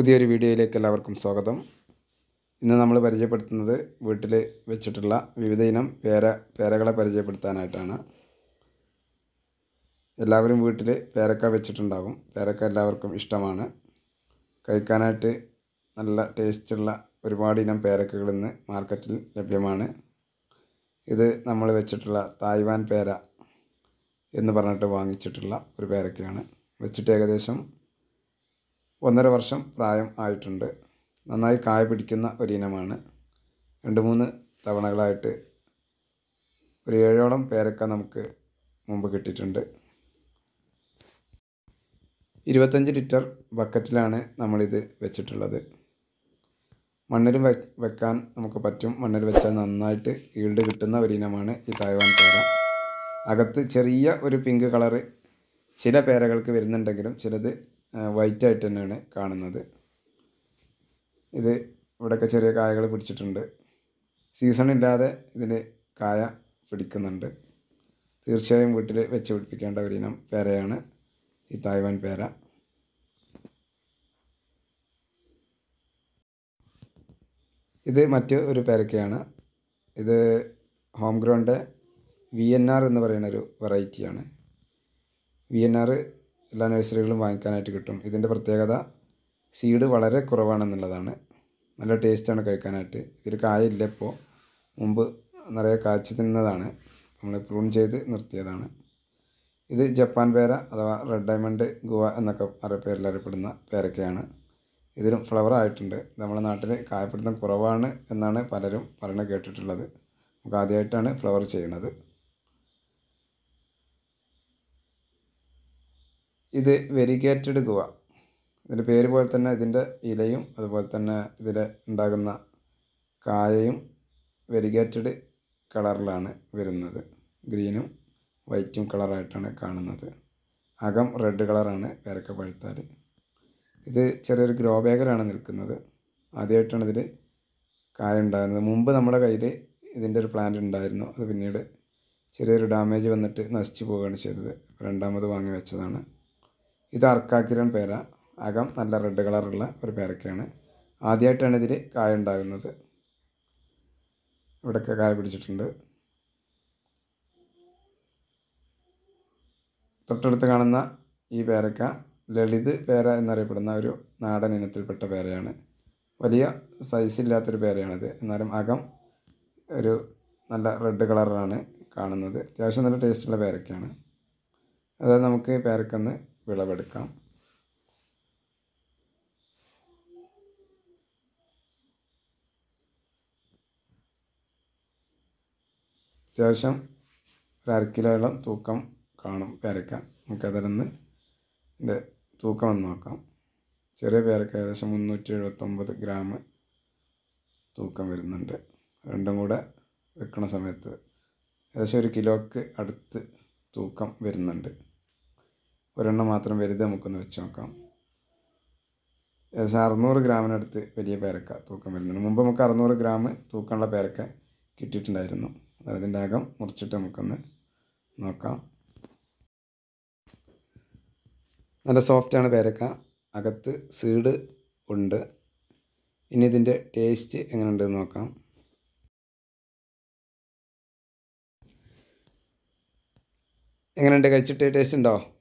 പുതിയൊരു വീഡിയോയിലേക്ക് എല്ലാവർക്കും സ്വാഗതം. ഇന്ന് നമ്മൾ പരിചയപ്പെടുത്തുന്നത് വീട്ടിൽ വെച്ചിട്ടുള്ള വിവിധ ഇനം പേരകളെ പരിചയപ്പെടുത്താനായിട്ടാണ്. എല്ലാവരും വീട്ടിൽ പേരക്ക വെച്ചിട്ടുണ്ടാകും. പേരക്ക എല്ലാവർക്കും ഇഷ്ടമാണ്. കഴിക്കാനായിട്ട് നല്ല ടേസ്റ്റുള്ള ഒരുപാട് ഇനം പേരക്കകൾ ഇന്ന് മാർക്കറ്റിൽ ലഭ്യമാണ്. ഇത് നമ്മൾ വെച്ചിട്ടുള്ള തായ്വാൻ പേര എന്ന് പറഞ്ഞിട്ട് വാങ്ങിച്ചിട്ടുള്ള ഒരു പേരക്കയാണ്. വെച്ചിട്ട് ഏകദേശം 1.5 വർഷം പ്രായം ആയിട്ടുണ്ട്. നന്നായി കായ പിടിക്കുന്ന ഒരിനമാണ്. 2-3 തവണകളായിട്ട് ഒരു 7ഓളം പേരക്ക നമുക്ക് മുമ്പ് കിട്ടിയിട്ടുണ്ട്. 25 ലിറ്റർ ബക്കറ്റിലാണ് നമ്മളിത് വെച്ചിട്ടുള്ളത്. മണ്ണിൽ വെക്കാൻ നമുക്ക് പറ്റും. മണ്ണിൽ വെച്ചാൽ നന്നായിട്ട് ഈൽഡ് കിട്ടുന്ന ഒരിനമാണ് ഈ തായ്വാൻ പേര. അകത്ത് ചെറിയ ഒരു പിങ്ക് കളറ് ചില പേരകൾക്ക് വരുന്നുണ്ടെങ്കിലും ചിലത് വൈറ്റ് ആയിട്ട് തന്നെയാണ് കാണുന്നത്. ഇത് ഇവിടെയൊക്കെ ചെറിയ കായകൾ പിടിച്ചിട്ടുണ്ട്. സീസണില്ലാതെ ഇതിന് കായ പിടിക്കുന്നുണ്ട്. തീർച്ചയായും വീട്ടിൽ വെച്ച് പിടിപ്പിക്കേണ്ട ഒരിനം പേരയാണ് ഈ തായ്വാൻ പേര. ഇത് മറ്റ് ഒരു പേരക്കയാണ്. ഇത് ഹോം ഗ്രൗണ്ട് VNR എന്ന് പറയുന്ന ഒരു വെറൈറ്റിയാണ്. VNR എല്ലാ നഴ്സറികളിലും വാങ്ങിക്കാനായിട്ട് കിട്ടും. ഇതിൻ്റെ പ്രത്യേകത സീഡ് വളരെ കുറവാണെന്നുള്ളതാണ്. നല്ല ടേസ്റ്റാണ് കഴിക്കാനായിട്ട്. ഇതിൽ കായില്ല. ഇപ്പോൾ മുമ്പ് നിറയെ കായ്ച്ചു തിന്നതാണ്. നമ്മൾ പ്രൂൺ ചെയ്ത് നിർത്തിയതാണ്. ഇത് ജപ്പാൻ പേര അഥവാ റെഡ് ഡയമണ്ട് ഗുവ എന്നൊക്കെ പേരിൽ അറിയപ്പെടുന്ന പേരക്കയാണ്. ഇതിലും ഫ്ലവർ ആയിട്ടുണ്ട്. നമ്മുടെ നാട്ടിൽ കായപിടുത്തം കുറവാണ് എന്നാണ് പലരും പറയുന്നത് കേട്ടിട്ടുള്ളത്. നമുക്ക് ആദ്യമായിട്ടാണ് ഫ്ലവർ ചെയ്യുന്നത്. ഇത് വെരിഗേറ്റഡ് ഗുവ. ഇതിൻ്റെ പേര് പോലെ തന്നെ ഇതിൻ്റെ ഇലയും അതുപോലെ തന്നെ ഇതിൽ ഉണ്ടാകുന്ന കായയും വെരിഗേറ്റഡ് കളറിലാണ് വരുന്നത്. ഗ്രീനും വൈറ്റും കളറായിട്ടാണ് കാണുന്നത്. അകം റെഡ് കളറാണ് പേരക്ക പഴുത്താൽ. ഇത് ചെറിയൊരു ഗ്രോ ബാഗിലാണ് നിൽക്കുന്നത്. ആദ്യമായിട്ടാണ് ഇതിൽ കായ ഉണ്ടാകുന്നത്. മുമ്പ് നമ്മുടെ കയ്യിൽ ഇതിൻ്റെ ഒരു പ്ലാന്റ് ഉണ്ടായിരുന്നു. അത് പിന്നീട് ചെറിയൊരു ഡാമേജ് വന്നിട്ട് നശിച്ചു പോവുകയാണ് ചെയ്തത്. രണ്ടാമത് വാങ്ങി വെച്ചതാണ്. ഇത് അർക്കാക്കിരൺ പേര. അകം നല്ല റെഡ് കളറുള്ള ഒരു പേരക്കയാണ്. ആദ്യമായിട്ടാണ് ഇതിൽ കായ ഉണ്ടാകുന്നത്. ഇവിടെയൊക്കെ കായ പിടിച്ചിട്ടുണ്ട്. തൊട്ടടുത്ത് കാണുന്ന ഈ പേരക്ക ലളിത് പേര എന്നറിയപ്പെടുന്ന ഒരു നാടൻ ഇനത്തിൽപ്പെട്ട പേരയാണ്. വലിയ സൈസില്ലാത്തൊരു പേരയാണിത്. എന്നാലും അകം ഒരു നല്ല റെഡ് കളറാണ് കാണുന്നത്. അത്യാവശ്യം നല്ല ടേസ്റ്റുള്ള പേരക്കയാണ്. അതായത് നമുക്ക് പേരക്കൊന്ന് വിളവെടുക്കാം. അത്യാവശ്യം ഒരു 1/2 കിലോയോളം തൂക്കം കാണും പേരക്ക. നമുക്കതിലൊന്ന് ഇതിൻ്റെ തൂക്കം ഒന്ന് നോക്കാം. ചെറിയ പേരക്ക ഏകദേശം 379 ഗ്രാം തൂക്കം വരുന്നുണ്ട്. രണ്ടും കൂടെ വെക്കുന്ന സമയത്ത് ഏകദേശം 1 കിലോയ്ക്ക് അടുത്ത് തൂക്കം വരുന്നുണ്ട്. ഒരെണ്ണം മാത്രം വലുത് നമുക്കൊന്ന് വെച്ച് നോക്കാം. ഏകദേശം 600 ഗ്രാമിനടുത്ത് വലിയ പേരക്ക തൂക്കം വരുന്നുണ്ട്. മുമ്പ് നമുക്ക് 600 ഗ്രാം തൂക്കമുള്ള പേരക്ക കിട്ടിയിട്ടുണ്ടായിരുന്നു. അതിൻ്റെ അകം മുറിച്ചിട്ട് നമുക്കൊന്ന് നോക്കാം. നല്ല സോഫ്റ്റാണ് പേരക്ക. അകത്ത് സീഡ് ഉണ്ട്. ഇനി ഇതിൻ്റെ ടേസ്റ്റ് എങ്ങനെയുണ്ടെന്ന് നോക്കാം. എങ്ങനെയുണ്ട്? കഴിച്ചിട്ട് ടേസ്റ്റ് ഉണ്ടോ?